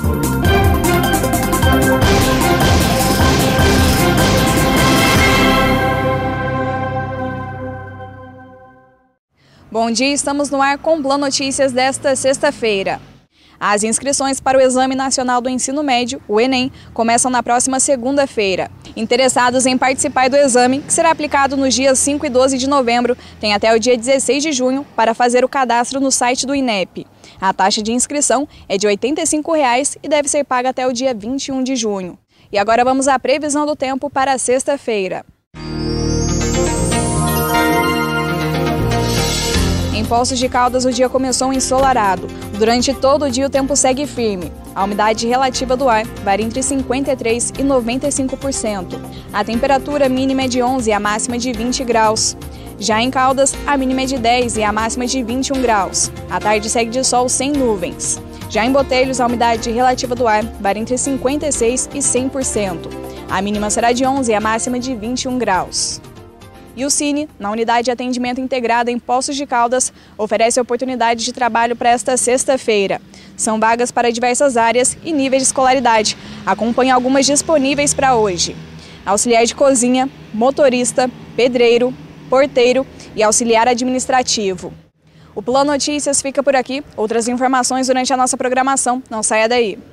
Bom dia, estamos no ar com o Plan Notícias desta sexta-feira. As inscrições para o Exame Nacional do Ensino Médio, o Enem, começam na próxima segunda-feira. Interessados em participar do exame, que será aplicado nos dias 5 e 12 de novembro, têm até o dia 16 de junho para fazer o cadastro no site do INEP. A taxa de inscrição é de R$ 85,00 e deve ser paga até o dia 21 de junho. E agora vamos à previsão do tempo para a sexta-feira. Em Poços de Caldas, o dia começou ensolarado. Durante todo o dia, o tempo segue firme. A umidade relativa do ar varia entre 53% e 95%. A temperatura mínima é de 11 e a máxima de 20 graus. Já em Caldas, a mínima é de 10 e a máxima de 21 graus. A tarde segue de sol sem nuvens. Já em Botelhos, a umidade relativa do ar varia entre 56% e 100%. A mínima será de 11 e a máxima de 21 graus. E o Cine, na Unidade de Atendimento Integrado em Poços de Caldas, oferece oportunidade de trabalho para esta sexta-feira. São vagas para diversas áreas e níveis de escolaridade. Acompanhe algumas disponíveis para hoje: auxiliar de cozinha, motorista, pedreiro, porteiro e auxiliar administrativo. O Plan Notícias fica por aqui. Outras informações durante a nossa programação. Não saia daí.